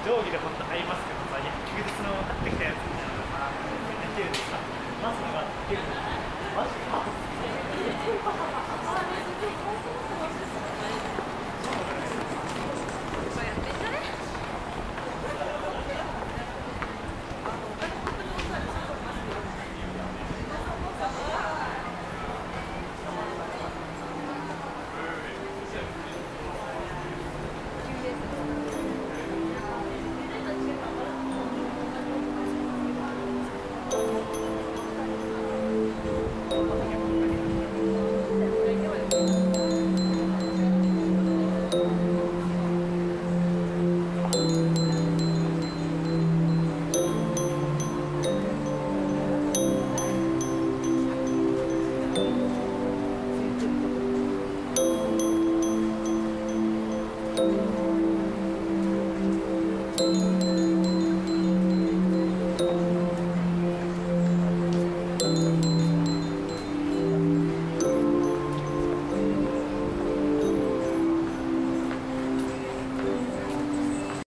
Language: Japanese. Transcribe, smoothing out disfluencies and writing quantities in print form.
定規で本当アイマスクのさ、休日の買ってきたやつみたいなのがさ、できるんですか。マスクができる。マジか。